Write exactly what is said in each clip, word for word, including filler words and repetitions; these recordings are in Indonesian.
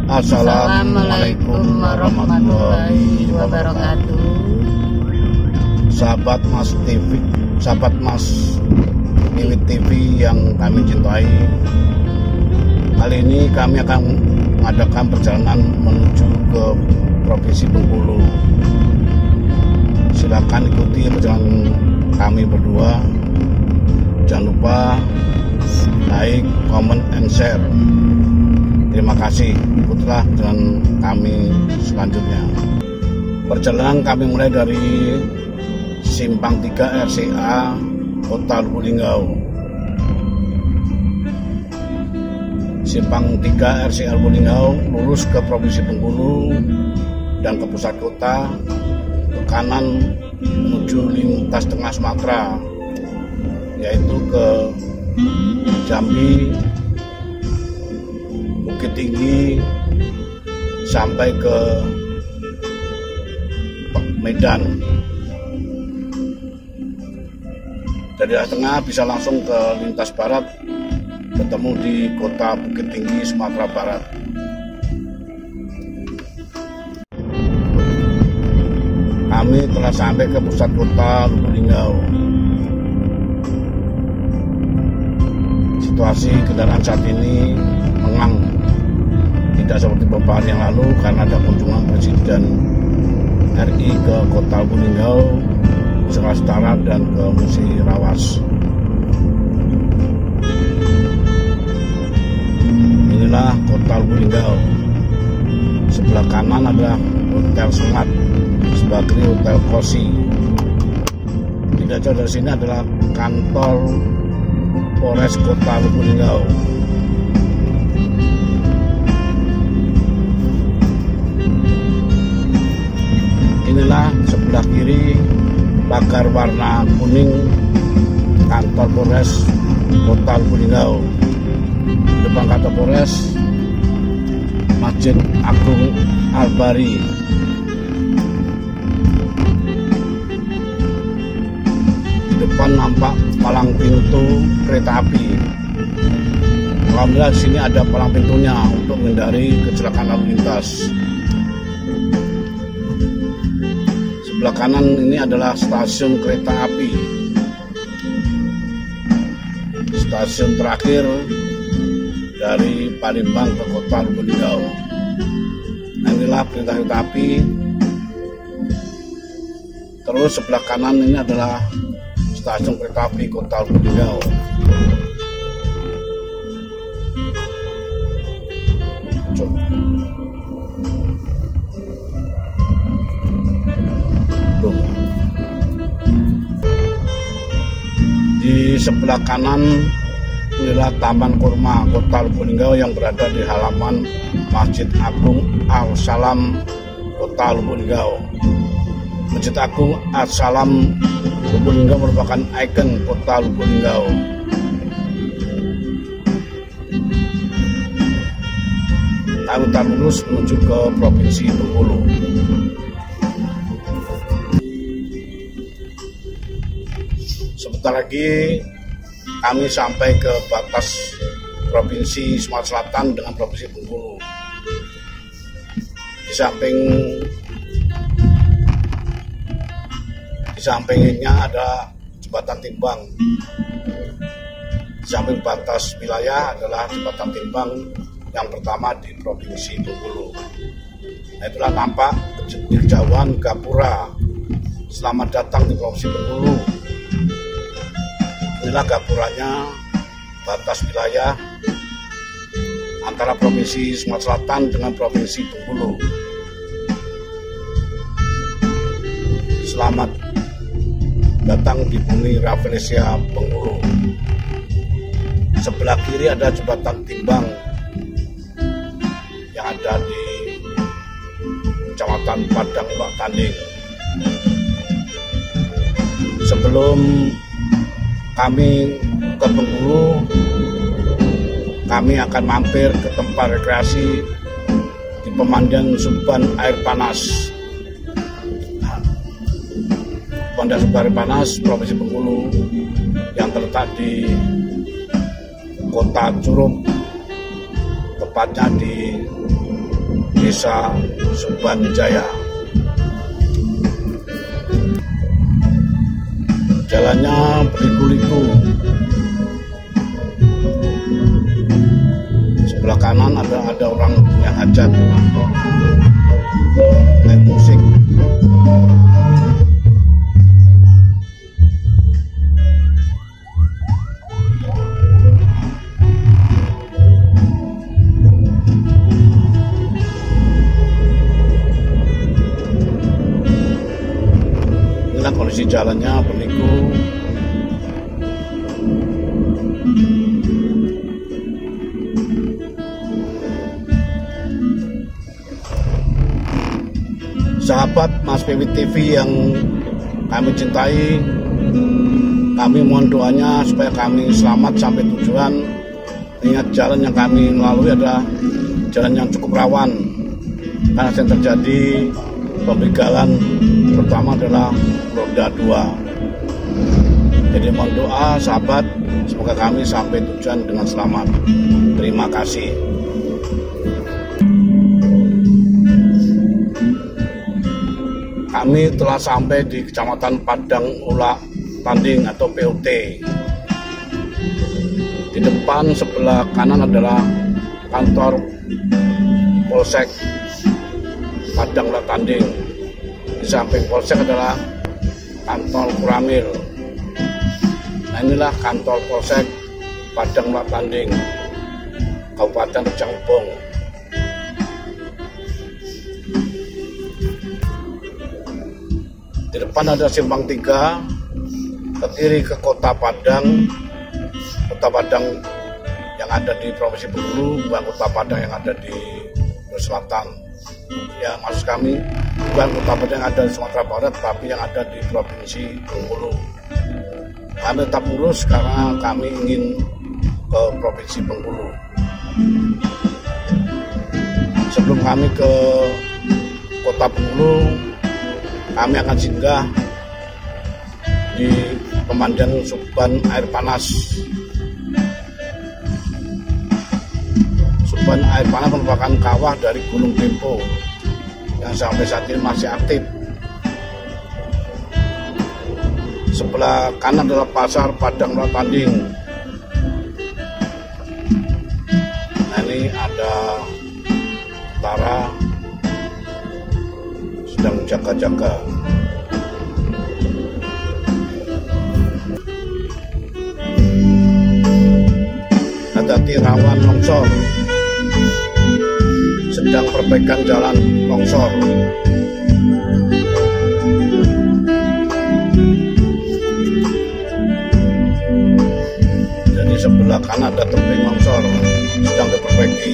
Assalamualaikum warahmatullahi wabarakatuh. Sahabat Mas T V, sahabat Mas Wiwit T V yang kami cintai, kali ini kami akan mengadakan perjalanan menuju ke Provinsi Bengkulu. Silakan ikuti perjalanan kami berdua. Jangan lupa like, comment, and share. Terima kasih, ikutlah dengan kami selanjutnya. Perjalanan kami mulai dari Simpang tiga R C A Kota Lubuk Linggau. Simpang tiga R C A Lubuk Linggau lurus ke Provinsi Bengkulu dan ke pusat kota, ke kanan menuju lintas tengah Sumatera, yaitu ke Jambi, Bukit Tinggi, sampai ke Medan. Dari arah tengah bisa langsung ke lintas barat, bertemu di kota Bukit Tinggi, Sumatera Barat. Kami telah sampai ke pusat kota Lubuk Linggau. Situasi kendaraan saat ini lengang, tidak seperti beberapa hari yang lalu karena ada kunjungan Presiden R I ke Kota Lubuk Linggau, Sekolah Setara, dan ke Musirawas. Inilah Kota Lubuk Linggau. Sebelah kanan adalah Hotel Semat, sebagai Hotel Kosi. Tidak jauh dari sini adalah kantor Polres Kota Lubuk Linggau. Inilah sebelah kiri pagar warna kuning kantor Polres Kota Lubuk Linggau. Depan kantor Polres Masjid Agung Al-Bari. Di depan nampak palang pintu kereta api. Alhamdulillah di sini ada palang pintunya untuk menghindari kecelakaan lalu lintas. Sebelah kanan ini adalah stasiun kereta api, stasiun terakhir dari Palembang ke Kota Lubuk Linggau. Nah, inilah perintah kereta api. Terus sebelah kanan ini adalah stasiun kereta api Kota Lubuk Linggau. Di sebelah kanan inilah Taman Kurma Kota Lubuk Linggau yang berada di halaman Masjid Agung Al-Salam Kota Lubuk Linggau. Masjid Agung Al-Salam Lubuk Linggau merupakan ikon Kota Lubuk Linggau. Tarutan lurus menuju ke Provinsi Bengkulu. Sebentar lagi kami sampai ke batas Provinsi Sumatera Selatan dengan Provinsi Bengkulu. Di samping di sampingnya ada jembatan timbang. Di samping batas wilayah adalah jembatan timbang yang pertama di Provinsi Bengkulu. Nah, itulah nampak kejauhan Gapura. Selamat datang di Provinsi Bengkulu. Inilah gapuranya, batas wilayah antara Provinsi Sumatera Selatan dengan Provinsi Bengkulu. Selamat datang di bumi Rafflesia Bengkulu. Sebelah kiri ada jembatan timbang yang ada di Kecamatan Padang Mbak Tanding. Sebelum kami ke Bengkulu, kami akan mampir ke tempat rekreasi di pemandian Suban Air Panas. Pemandian Suban Air Panas Provinsi Bengkulu yang terletak di Kota Curup, tepatnya di Desa Subban Jaya. Jalannya berliku-liku. Sebelah kanan ada ada orang yang hajat, naik musik. Inilah kondisi jalannya berliku. Sahabat Mas P W T V yang kami cintai, kami mohon doanya supaya kami selamat sampai tujuan. Ingat, jalan yang kami lalui adalah jalan yang cukup rawan karena yang terjadi pembegalan, pertama adalah roda dua. Jadi mohon doa sahabat, semoga kami sampai tujuan dengan selamat. Terima kasih. Kami telah sampai di Kecamatan Padang Ula Tanding atau P U T. Di depan sebelah kanan adalah kantor Polsek Padang Ula Tanding. Di samping Polsek adalah kantor Kuramil. Nah, inilah kantor Polsek Padang Ula Tanding, Kabupaten Rejang Lebong. Di depan ada simpang tiga, ke kiri ke Kota Padang, Kota Padang yang ada di Provinsi Bengkulu, bukan Kota Padang yang ada di Selatan. Ya, maksud kami bukan Kota Padang yang ada di Sumatera Barat, tapi yang ada di Provinsi Bengkulu. Kami tetap lurus karena kami ingin ke Provinsi Bengkulu. Sebelum kami ke Kota Bengkulu, kami akan singgah di pemandian Subban Air Panas. Subban Air Panas merupakan kawah dari Gunung Dempo yang sampai saat ini masih aktif. Sebelah kanan adalah Pasar Padang Ula Tanding. Nah, ini ada tentara sedang jaga-jaga. Hati-hati rawan longsor, sedang perbaikan jalan longsor. Jadi sebelah kanan ada tebing longsor sedang diperbaiki.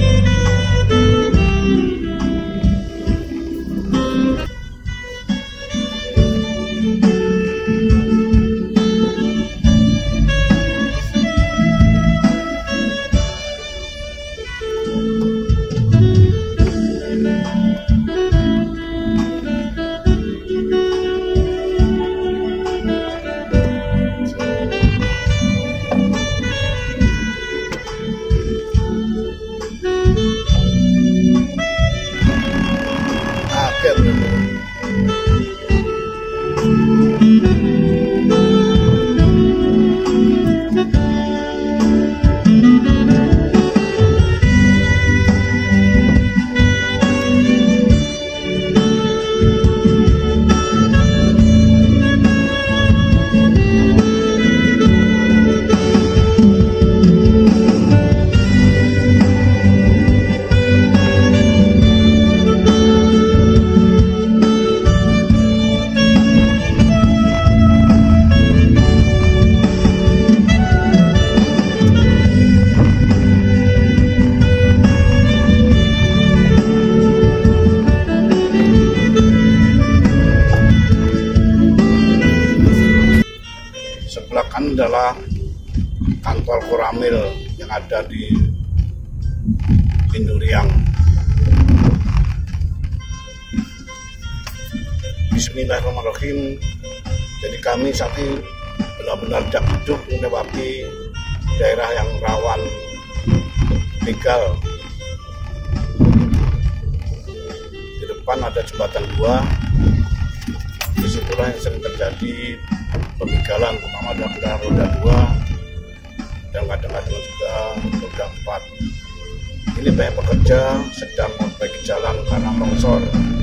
Adalah kantor Kuramil yang ada di Pinduriang. Bismillahirrahmanirrahim. Jadi kami saat ini benar-benar jak duduk melewati daerah yang rawan begal. depan ada jembatan dua. Disitulah yang sering terjadi pembegalan, terutama ada kendaraan roda dua dan kadang-kadang juga roda empat. Ini banyak pekerja sedang memperbaiki jalan karena longsor.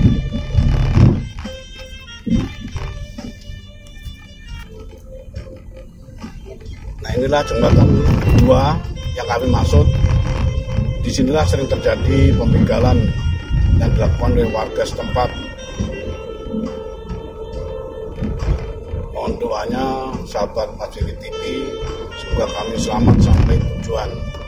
Nah, inilah jembatan dua yang kami maksud. Disinilah sering terjadi pembegalan yang dilakukan oleh warga setempat. Mohon doanya sahabat Majeli T V, semoga kami selamat sampai tujuan.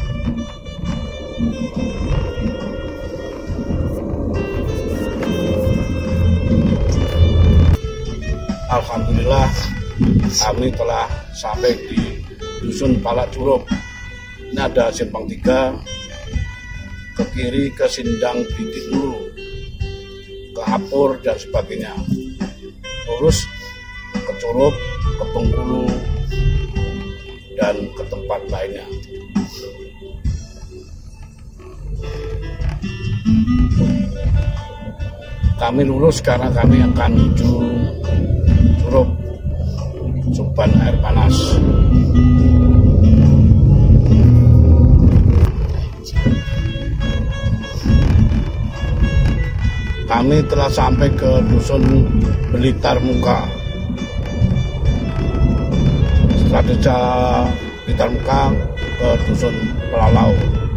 Alhamdulillah kami telah sampai di Dusun Palak Curup. Ini ada simpang tiga, ke kiri ke Sindang Bidik dulu, ke Apur dan sebagainya, lurus ke Curup, ke Bengkulu dan ke tempat lainnya. Kami lurus karena kami akan menuju Curup, Suban Air Panas. Kami telah sampai ke Dusun Blitar Muka. Setelah desa Blitar Muka ke Dusun Pelalau.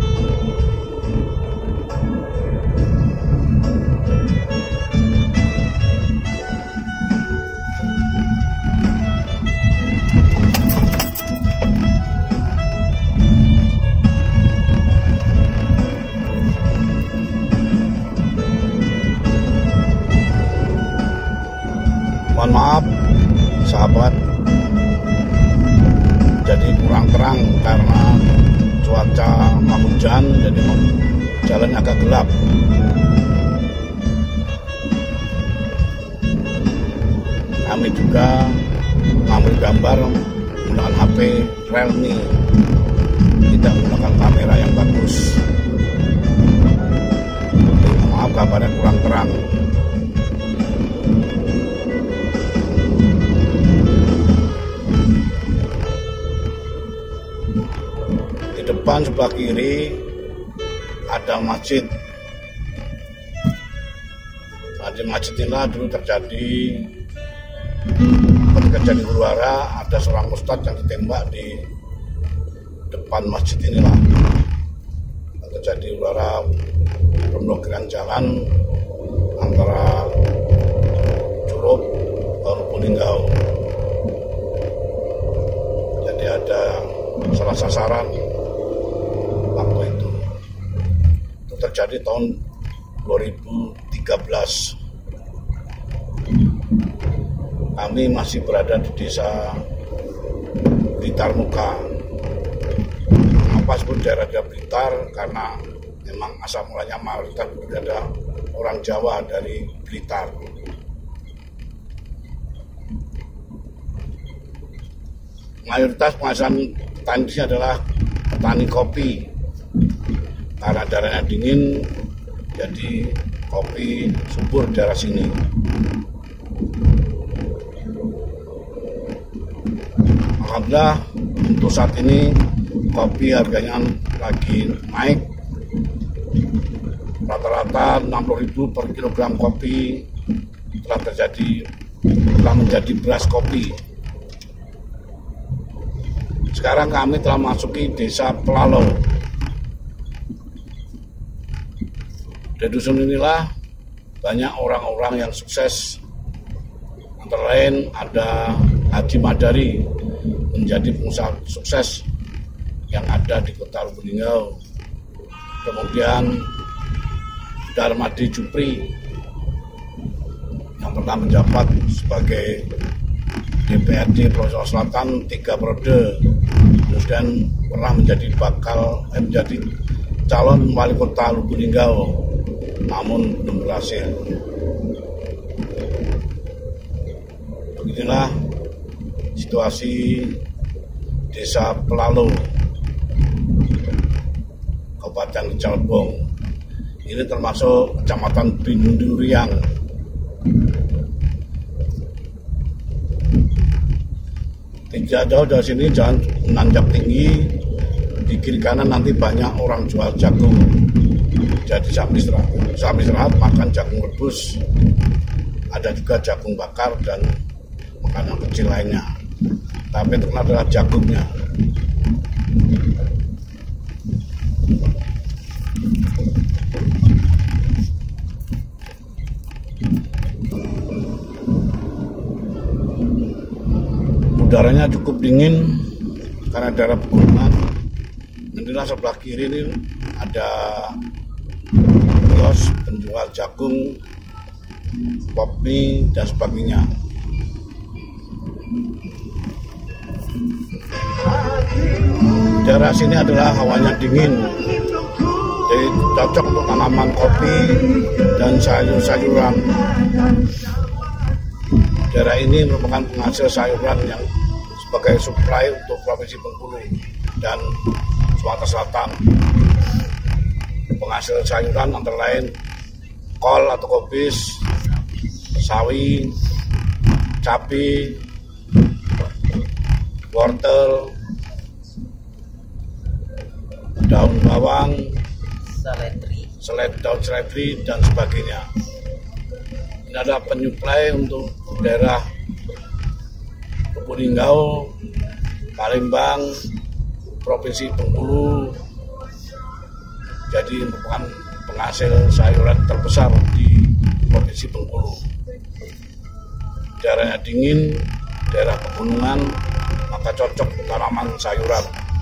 Mohon maaf sahabat, jadi kurang terang karena cuaca mau hujan, jadi jalan agak gelap. Kami juga mengambil gambar menggunakan H P Realme, tidak menggunakan kamera yang bagus. Jadi, maaf gambarnya kurang terang. Depan sebelah kiri ada masjid. Nah, di masjid inilah dulu terjadi ketika jadi huru hara, ada seorang ustadz yang ditembak di depan masjid inilah. Terjadi huru hara pemblokiran jalan antara Curup ke Lubuk-Linggau. Jadi ada salah sasaran waktu itu. Itu terjadi tahun dua ribu tiga belas. Kami masih berada di desa Blitar Muka. Apa sebut daerah Blitar? Karena memang asal mulanya mayoritas ada orang Jawa dari Blitar. Mayoritas penghasilan petani di sini adalah petani kopi. Karena daerahnya dingin, jadi kopi subur di daerah sini. Alhamdulillah untuk saat ini kopi harganya lagi naik. Rata-rata enam puluh ribu per kilogram kopi telah terjadi telah menjadi beras kopi. Sekarang kami telah masuki desa Pelalau. Di dusun inilah banyak orang-orang yang sukses. Antara lain ada Haji Madari, menjadi pengusaha sukses yang ada di kota Lubuk-Linggau. Kemudian Darmadi Jupri yang pernah menjabat sebagai D P R D Sulawesi Selatan tiga periode, kemudian pernah menjadi bakal eh, menjadi calon wali kota Lubuk-Linggau, namun belum berhasil. Beginilah situasi desa Pelalau, Kabupaten Cirebon. Ini termasuk Kecamatan Binduriang. Tidak jauh dari sini jalan menanjak tinggi, di kiri kanan nanti banyak orang jual jagung. Jadi sambil istirahat, sambil istirahat makan jagung rebus, ada juga jagung bakar dan makanan kecil lainnya. Tapi terkenal adalah jagungnya. Udaranya cukup dingin karena daerah pegunungan. Nantilah sebelah kiri ini ada kios penjual jagung, pop mie dan sebagainya. Daerah sini adalah hawanya dingin, jadi cocok untuk tanaman kopi dan sayur-sayuran. Daerah ini merupakan penghasil sayuran yang sebagai suplai untuk Provinsi Bengkulu dan Sumatera Selatan. Penghasil sayuran antara lain kol atau kobis, sawi, cabai, wortel, daun bawang, Seledri, selet, daun seledri dan sebagainya. Ini ada penyuplai untuk daerah Lubuk Linggau, Palembang, Provinsi Bengkulu. Jadi merupakan penghasil sayuran terbesar di Provinsi Bengkulu. Daerahnya dingin, daerah pegunungan, maka cocok tanaman sayuran.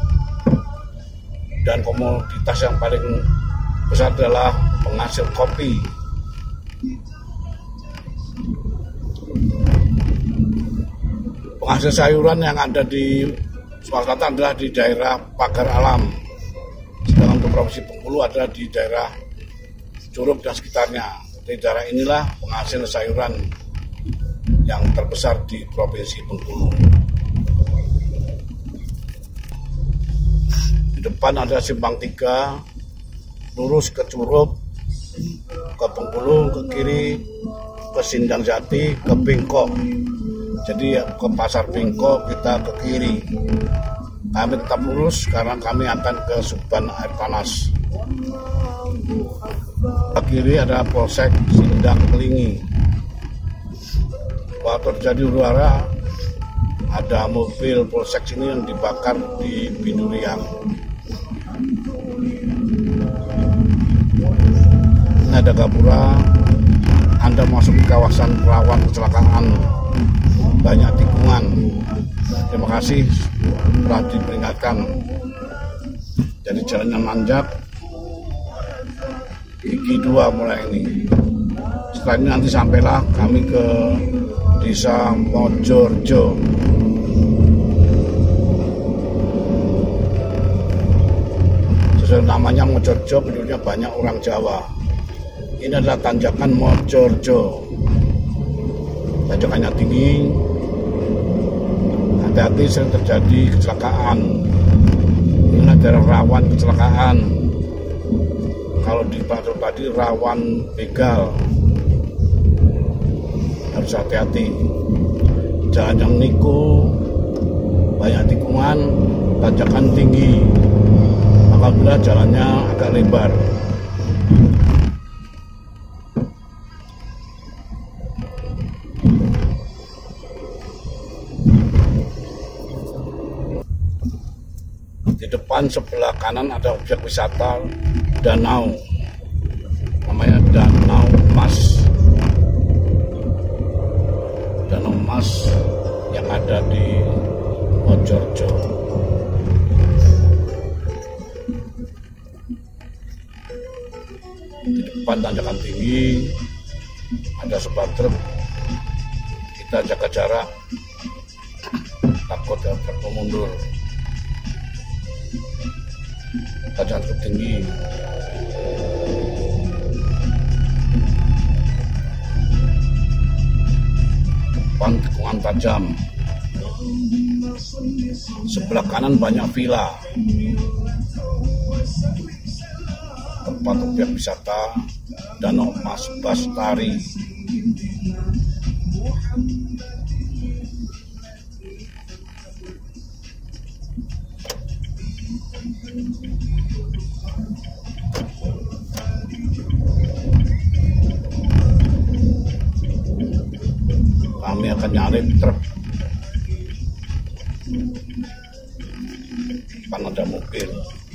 Dan komoditas yang paling besar adalah penghasil kopi. Penghasil sayuran yang ada di Sumatera Selatan adalah di daerah Pagar Alam. Sedangkan untuk Provinsi Bengkulu adalah di daerah Curup dan sekitarnya. Di daerah inilah penghasil sayuran yang terbesar di Provinsi Bengkulu. Di depan ada simpang tiga, lurus ke Curup, ke Bengkulu, ke kiri, ke Sindang Jati, ke Bengkok. Jadi ke Pasar Bengkok kita ke kiri. Kami tetap lurus karena kami akan ke Subban Air Panas. Ke kiri ada Polsek Sindang Kelingi. Waktu terjadi huru hara, ada mobil Polsek sini yang dibakar di Binduriang. Ini ada Gapura. Anda masuk ke kawasan rawan kecelakaan, banyak tikungan. Terima kasih telah diperingatkan. Jadi jalannya nanjak, gigi dua mulai ini. Setelah ini nanti sampailah kami ke Desa Mojorjo. Sesuai namanya Mojorjo, penduduknya banyak orang Jawa. Ini adalah tanjakan Mojorjo. Tanjakannya tinggi, hati-hati sering terjadi kecelakaan. Ini adalah rawan kecelakaan. Kalau di Pasar tadi rawan begal, harus hati-hati. Jalan yang niku, banyak tikungan, tanjakan tinggi. Apabila jalannya agak lebar. Di depan sebelah kanan ada objek wisata danau, namanya Danau Mas. Danau Mas yang ada di Mojorjo. Di depan tanjakan tinggi ada sebuah truk. Kita jaga jarak, takut ada truk mundur. Tanjakan truk tinggi. Depan tikungan tajam. Sebelah kanan banyak villa. tempat objek wisata Danau Mas Bastari. Kami akan nyalip truk, kan ada mobil.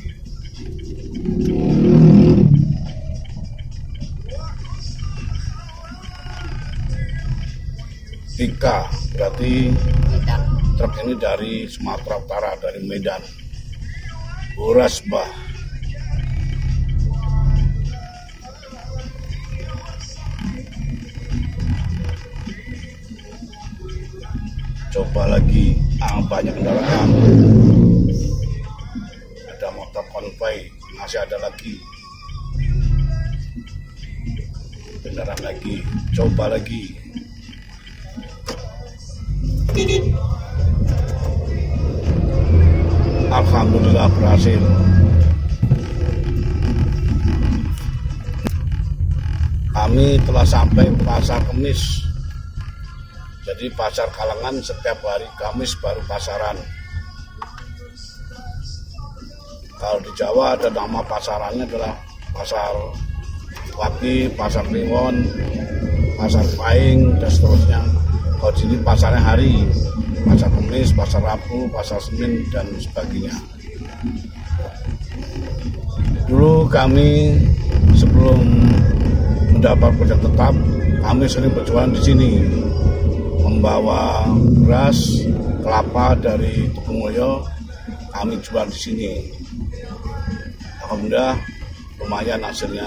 Tika, berarti Medan. truk ini dari Sumatera Utara, dari Medan. Burasbah. Coba lagi, ah, banyak kendaraan. Ada motor konvoi, masih ada lagi. Kendaraan lagi, coba lagi. Alhamdulillah berhasil. Kami telah sampai Pasar Kemis. Jadi pasar Kalengan setiap hari Kamis baru pasaran. Kalau di Jawa ada nama pasarannya adalah Pasar Waki, Pasar Kliwon, Pasar Paing, dan seterusnya. Kalau di sini pasarnya hari, Pasar Kemis, Pasar Rabu, Pasar Senin, dan sebagainya. Dulu kami sebelum mendapat proyek tetap, kami sering berjualan di sini, membawa beras, kelapa dari Tugumulyo, kami jual di sini. Alhamdulillah lumayan hasilnya.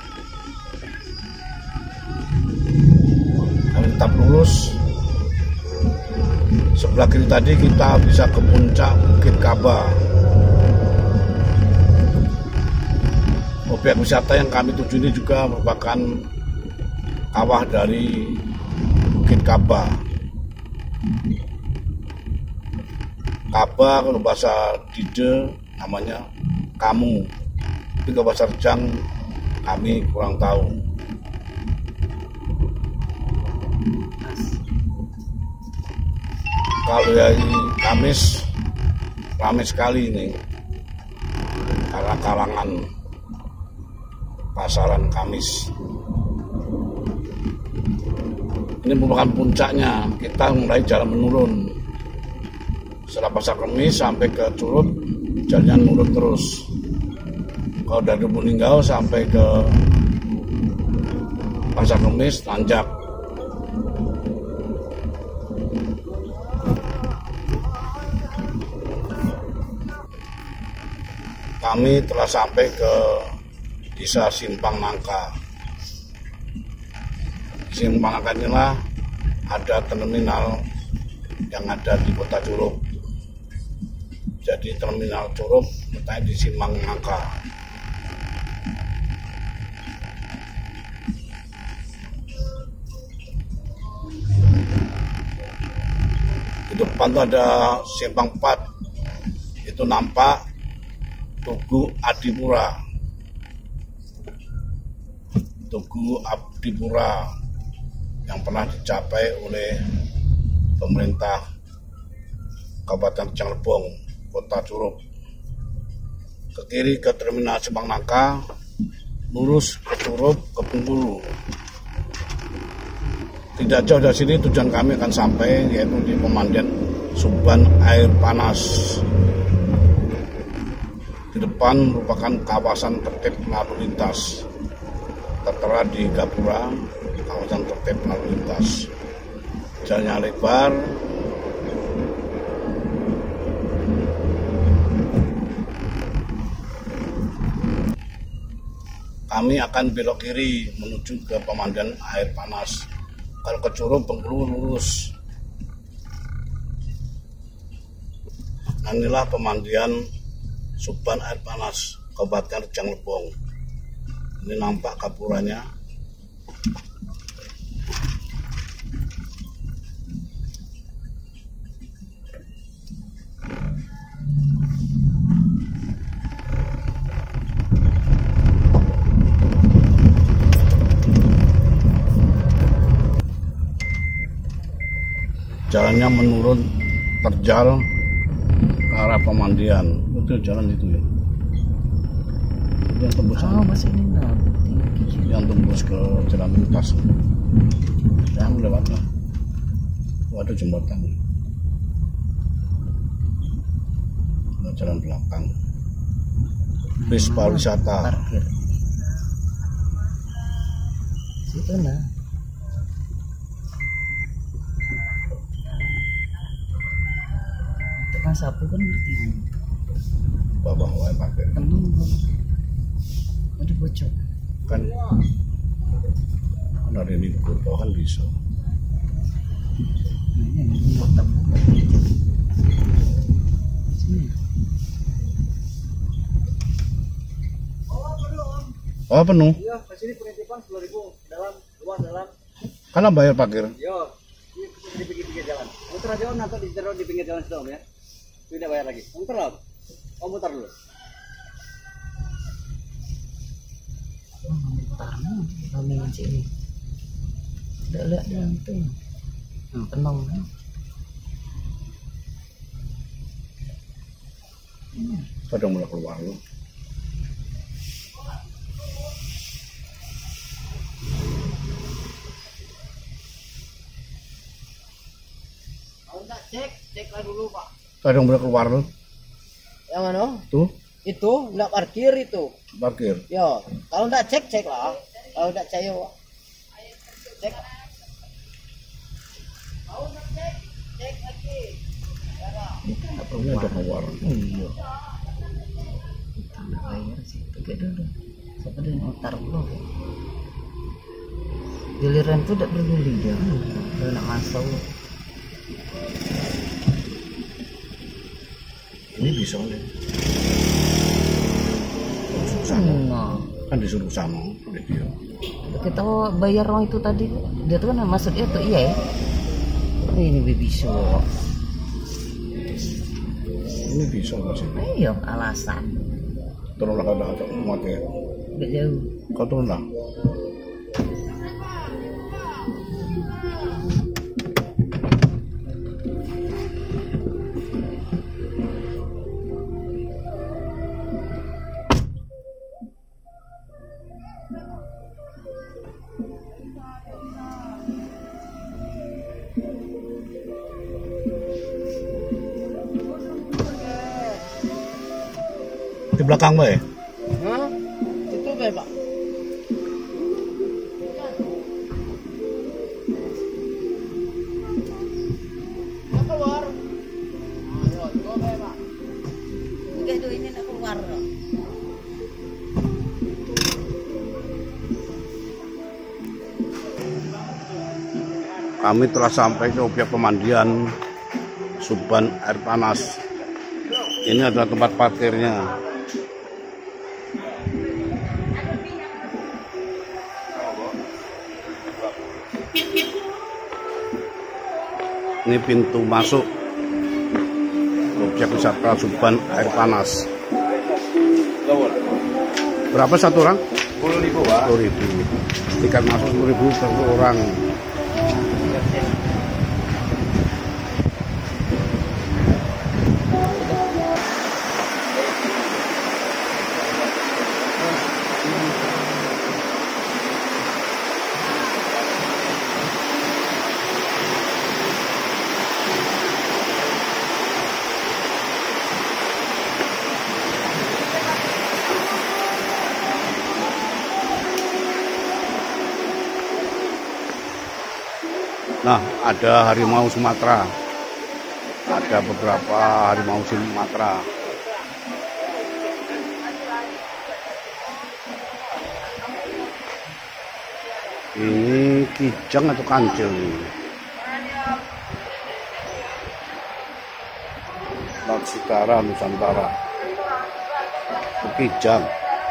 Kami tetap lurus. Sebelah kiri tadi kita bisa ke puncak Bukit Kaba. Objek wisata yang kami tuju ini juga merupakan kawah dari Bukit Kaba. Kaba kalau bahasa Dide namanya kamu, tapi kalau bahasa Rejang kami kurang tahu. Kalau dari Kamis ramai sekali ini karena kalangan pasaran Kamis. Ini merupakan puncaknya, kita mulai jalan menurun. Setelah Pasar Kemis sampai ke Curup, jalannya menurun terus. Kalau dari Lubuk sampai ke Pasar Kemis, nanjak. Kami telah sampai ke Desa Simpang Nangka. Simpang Nangka inilah ada terminal yang ada di Kota Curup. Jadi terminal Curup letaknya di Simpang Nangka. Di depan tuh ada Simpang empat. Itu nampak Tugu Adipura. Tugu Adipura yang pernah dicapai oleh pemerintah Kabupaten Cianglebong, Kota Curup. Ke kiri ke terminal Simpang Nangka, lurus ke Curup, ke Bengkulu. Tidak jauh dari sini tujuan kami akan sampai, yaitu di Pemandian Subban Air Panas. Di depan merupakan kawasan tertib lalu lintas. Tertera di Gapura, kawasan tertib lalu lintas. Jalannya lebar. Kami akan belok kiri menuju ke Pemandian Air Panas. Kalau ke Curup, Bengkulu lurus. Nah, inilah pemandian Subban Air Panas, Kabupaten Cianglebong. Ini nampak gapuranya. jalannya menurun terjal ke arah pemandian. Itu jalan itu ya, yang tembus Oh, masih ini nah. yang tembus ke jalan lintas yang lewatnya. Oh, ada jembatan, nah, jalan belakang bis pariwisata. Parkir situ nah. Tukang sapu kan ngerti Bapak wae parkir temen ada bocor kan, kan hari ini kebutuhan bisa. ini motor sini. Oh penuh, Iya, ke sini penitipan sepuluh ribu dalam, luas dalam. karena bayar parkir. Yo, ini di pinggir-pinggir jalan. Muter aja om, nanti ditaruh di pinggir jalan situ om ya. Tidak bayar lagi. Muter om. Om muter dulu. Oh, mutar nih ramen sini. Tidak lihat yang itu. Yang penuh. Pada mulai keluar lu. Kalau enggak cek, ceklah dulu pak. Kadang mulai keluar lu. Yang mana? Tuh Itu, enggak parkir itu. parkir. Yo, kalau enggak cek, cek lah. Kalau enggak cek yo. Cek. Kalau enggak cek, cek lagi. Itu nggak perlu Ini ada keluar. Iya. Kita nggak bayar sih. Tiga dulu. Siapa dia mutar dulu. Giliran tuh tidak berguli dia. Udah nak masuk. Ini bisa nih. Disuruh sana. Nah, Kan disuruh sana oleh dia. kita bayar orang itu tadi. Dia tuh kan maksudnya tuh iya ya. Tapi ini bisa. Ini bisa nggak sih? Iya alasan. Turunlah kada ada umat ya. Nggak jauh. Kau turunlah. Di belakang Mbak ya? Hah? Itu be pak. Nak keluar. Ayo, itu be pak. Oke tuh ini nak keluar. Kami telah sampai ke objek pemandian Subban Air Panas. Ini adalah tempat parkirnya. Ini pintu masuk objek wisata Subban Air Panas. Berapa satu orang? Sepuluh ribu pak. sepuluh ribu. Tiket masuk sepuluh ribu satu orang. Nah, ada harimau Sumatera. Ada beberapa harimau Sumatera. Ini kijang atau kancil? Laut Sitara, Nusantara. Itu kijang.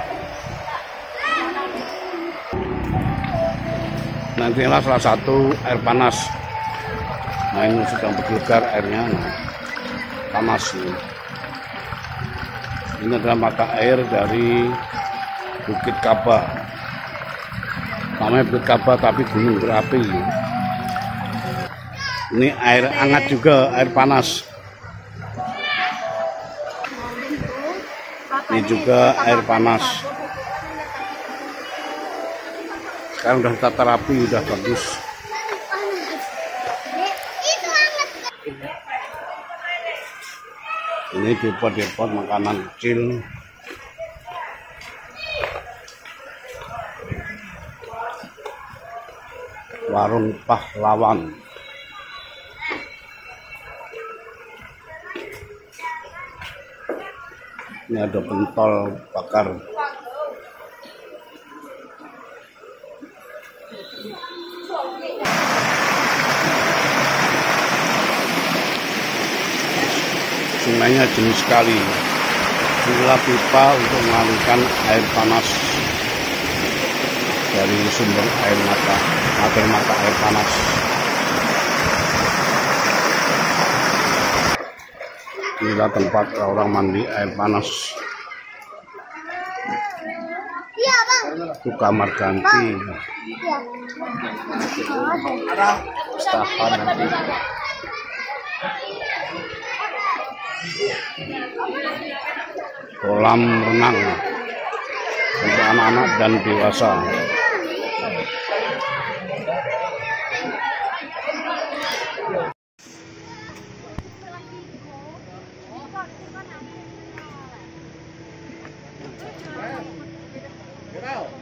Nantilah salah satu air panas. Nah ini sedang bergegar airnya, nah, panas ini. Ini adalah mata air dari Bukit Kaba. Namanya Bukit Kaba tapi gunung berapi. Ini air hangat juga, air panas. Ini juga air panas. Sekarang udah tata rapi, udah bagus. Ini depot-depot makanan kecil. Warung Pahlawan. Ini ada pentol bakar. Sungainya jenis sekali. Gila pipa untuk mengalirkan air panas dari sumber air mata, air mata air panas. Inilah tempat orang mandi air panas. Iya, Bang. Itu kamar ganti. Iya. Stafan. Kolam renang untuk anak-anak dan dewasa. Get out.